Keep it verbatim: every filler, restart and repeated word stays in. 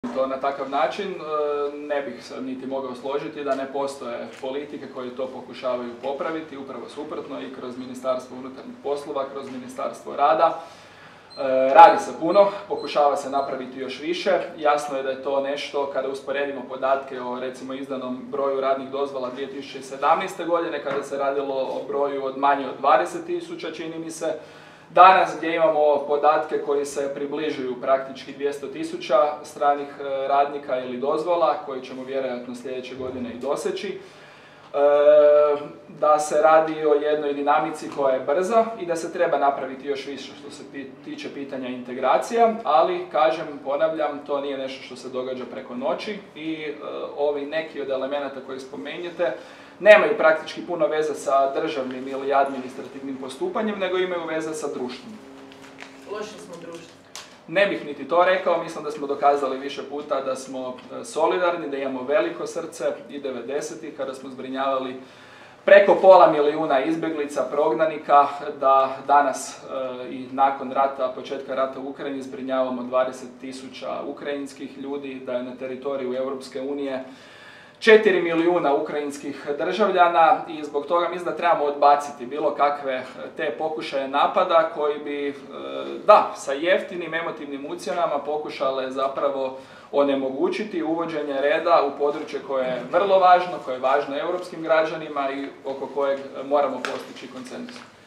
to na takav način, ne bih se niti mogao složiti da ne postoje politike koje to pokušavaju popraviti, upravo suprotno i kroz Ministarstvo unutarnjih poslova, kroz Ministarstvo rada. Radi se puno, pokušava se napraviti još više. Jasno je da je to nešto, kada usporedimo podatke o recimo izdanom broju radnih dozvola dvije tisuće sedamnaeste. godine, kada se radilo o broju od manje od dvadeset tisuća, čini mi se. Danas gdje imamo podatke koji se približuju praktički dvjesto tisuća stranih radnika ili dozvola, koji ćemo vjerojatno sljedeće godine i doseći. Da se radi o jednoj dinamici koja je brza i da se treba napraviti još više što se tiče pitanja integracija, ali, kažem, ponavljam, to nije nešto što se događa preko noći i ovi neki od elemenata koje spomenjete nemaju praktički puno veze sa državnim ili administrativnim postupanjem, nego imaju veze sa društvom. Loše smo društvo. Ne bih niti to rekao, mislim da smo dokazali više puta da smo solidarni, da imamo veliko srce i devedesetih kada smo zbrinjavali preko pola milijuna izbjeglica, prognanika, da danas i nakon rata, početka rata u Ukrajini zbrinjavamo dvadeset tisuća ukrajinskih ljudi, da je na teritoriju Europske unije četiri milijuna ukrajinskih državljana i zbog toga mislim da trebamo odbaciti bilo kakve te pokušaje napada koji bi, da, sa jeftinim emotivnim ucjenama pokušale zapravo onemogućiti uvođenje reda u područje koje je vrlo važno, koje je važno europskim građanima i oko kojeg moramo postići konsenzus.